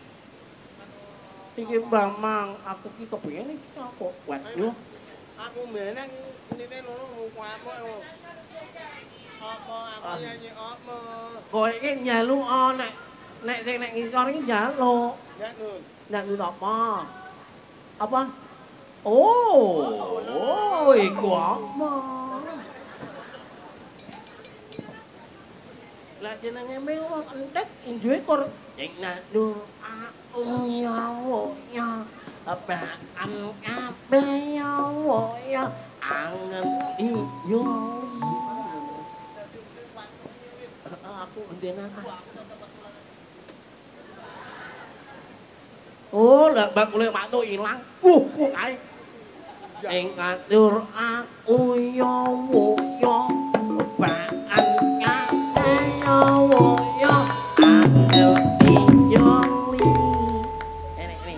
Iki Bambang, aku ki kepengin iki apa kuat yo. Aku meneng ndite loro mukamu. Apa aku nyanyi apa? Kowe iki njaluk oh, nek nek sing nek ngisor iki njaluk. Ya nun. Njaluk apa? Apa? Oh, oh, iku apa? Lah jenenge mewah entek duwe kor ing nandur aku nyawo ya apa am ape nyawo ya angen iyo aku ndenan oh lah bak kule mantuk ilang wuh wuh kae ing nandur aku nyawo ya baan nyawo ya angel iyoli ini ini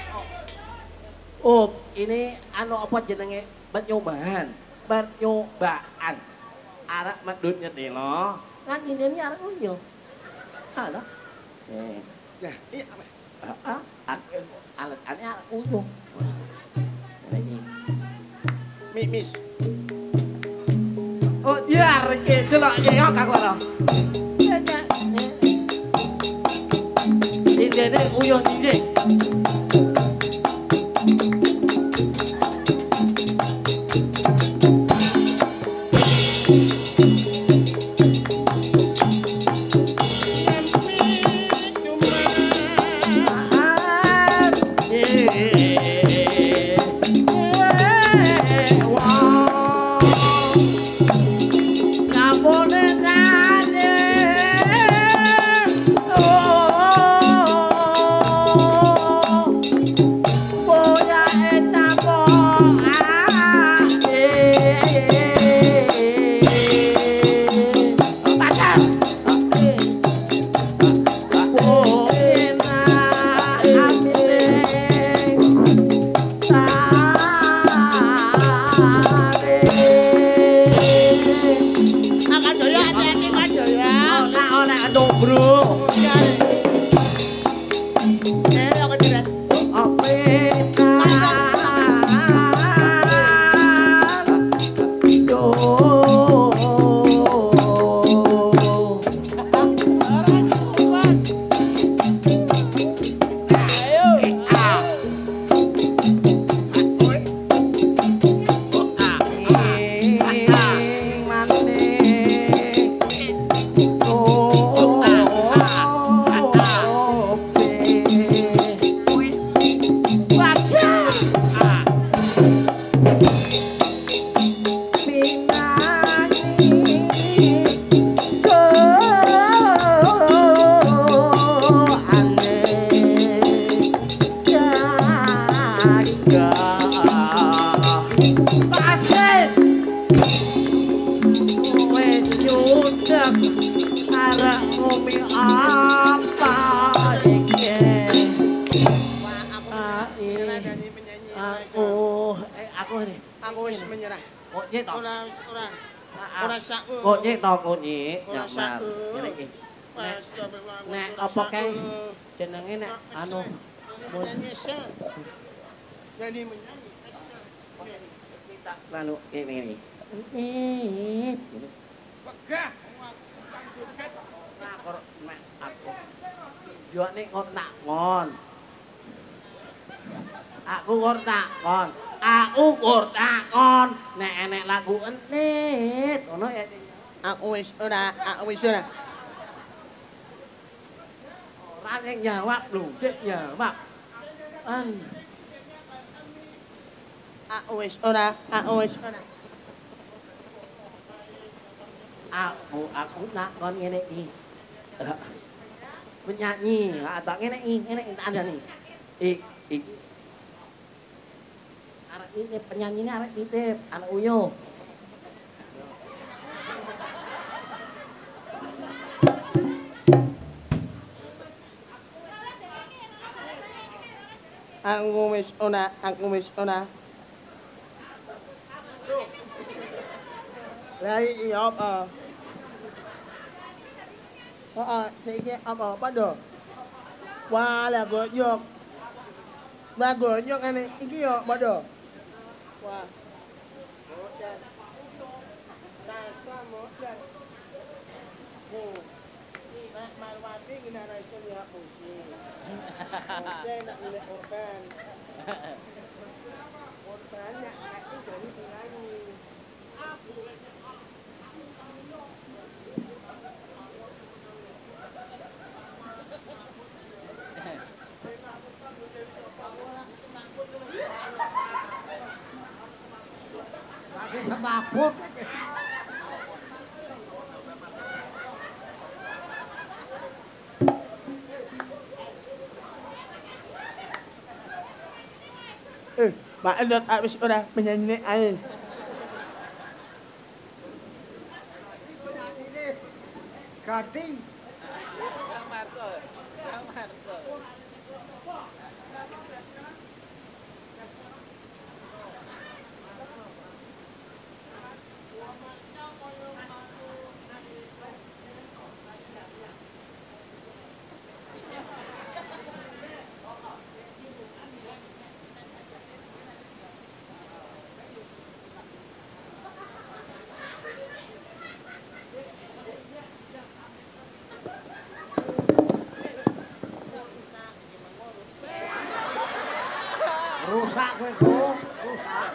oh ini anu apa jenenge percobaan percobaan arek medhut nyedelo kan ini arek uyo ada eh Ya, iya apa? Heeh, alat-alatnya uyuh. Ini. Mi, mis. Oh, iya, iki delok nyeyok aku ora. Ini uyuh dhisik. Nek apa kae jenenge nek anu Nyesel. Jadi menyanyi. kita lalu ini ini. Pegah. Nah, kok nek aku. Yo nek kok tak ngon. Aku kok tak ngon. Aku kok tak ngon. Nek enek lagu enit, ngono ya. Aku wis ora, aku wis ora. Ora yang jawab lho, cek jawab. An. Aku wis ora, aku wis ora. Aku aku nak kon ngene iki. Penyanyi, tak ngene iki, ngene tak andani. Ik iki. Arek iki penyanyine arek titip, anak uyuh. Aku wis ora, aku wis ora. Lah iki apa? Heeh, saiki apa padha? Wah, lah gonyok. Lah gonyok ngene iki yo padha. Wah. Modern. Sastra modern. Oh. Nek Marwati ngene iso ya musik. Musik nak golek organ. Organnya aku dari penyanyi. Pakai semaput aja. Eh, Pak Endot wis ora penyanyi ae. Ganti. Rusak kowe, Go. Rusak.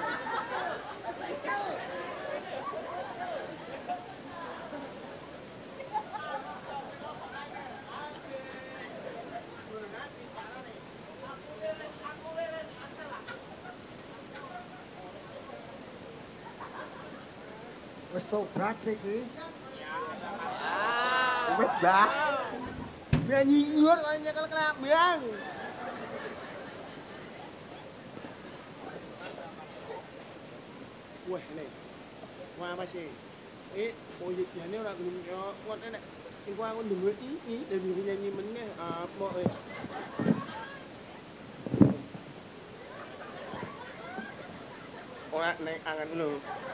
Wis tobat sih iki. Wis, Mbah. Biar nyingur kok nyekel kelambiang. Wah, ini. Wah, apa sih? Eh, oyek jane ora gelem yo. Kok nek engko aku ndewe iki dadi nyanyi meneh apa eh. Ora nek angen lho.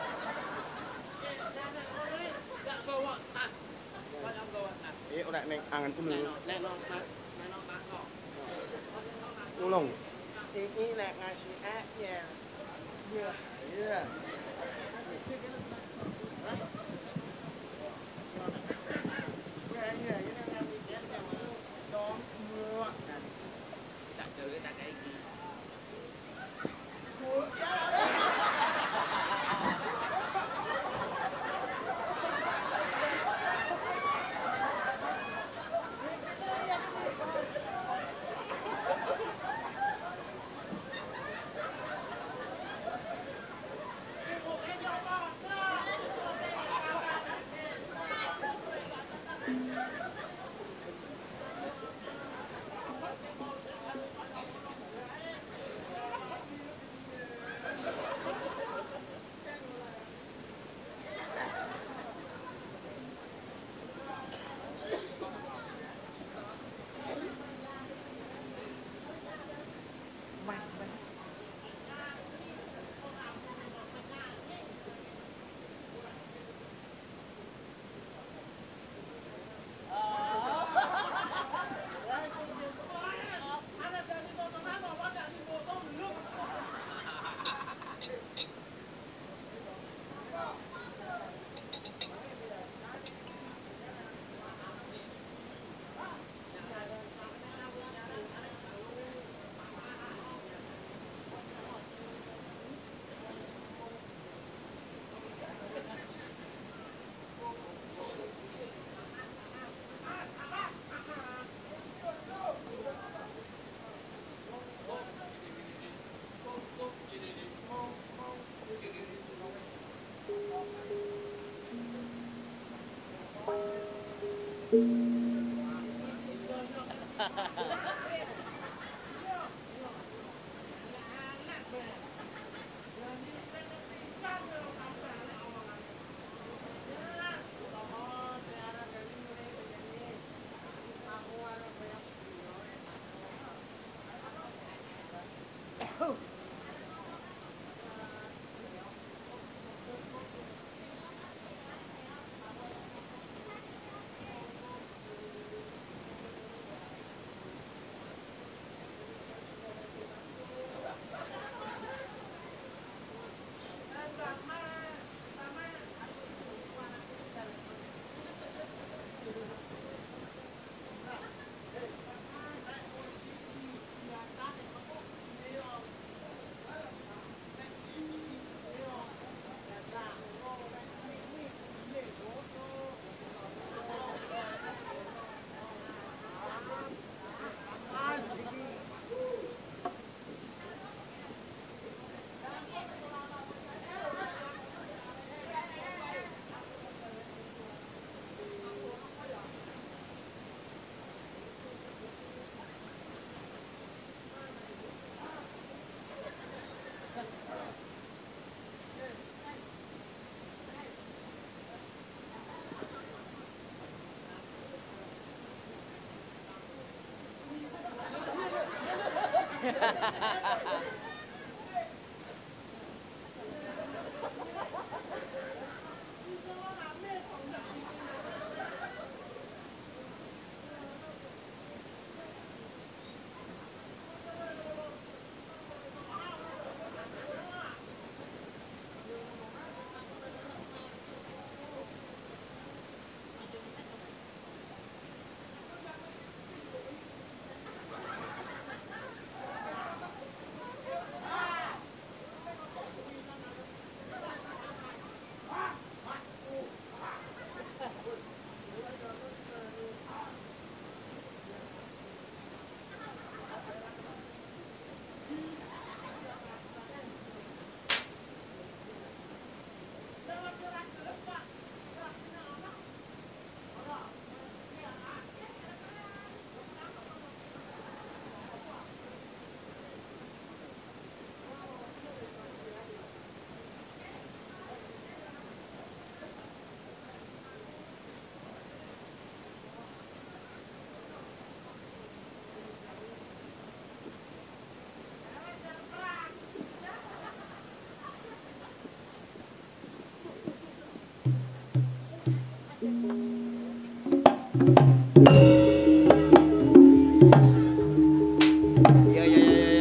Eh, ora nek angen lho. Nek no, nek no, nek no. Ulung. Iki nek ngasih eh ya. Ya, iya.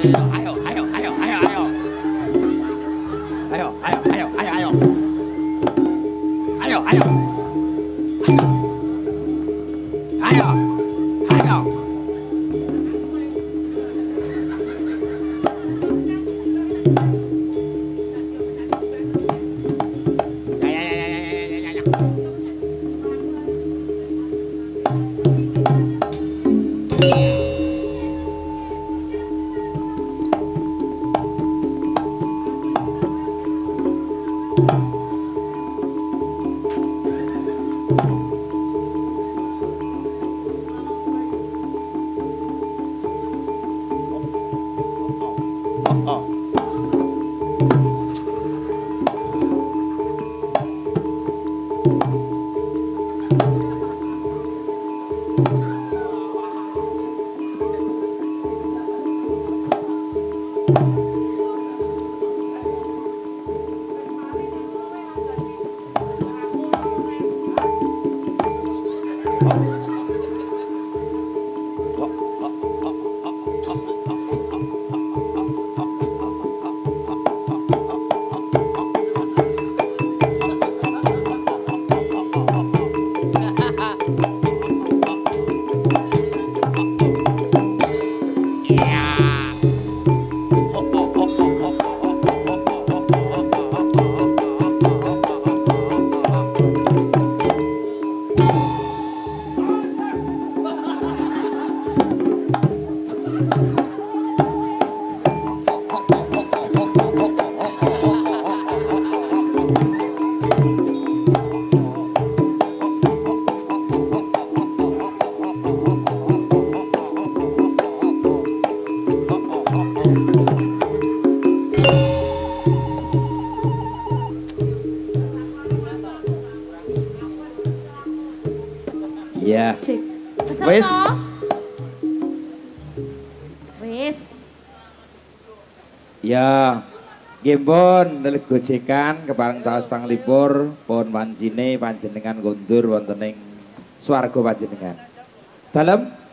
Ayo, ayo, ayo, ayo, ayo. Ayo, ayo, ayo, ayo, ayo. Ayo, ayo. Ayo. Ayo. Ya, ya, ya, ya, ya, ya, ya, ya. Iya. Kesel Wis. toh? Wis. Ya, Gimpun ndelik gojekan kepareng taos panglipur pun wancine panjenengan kondur wonten ing swarga panjenengan. Dalem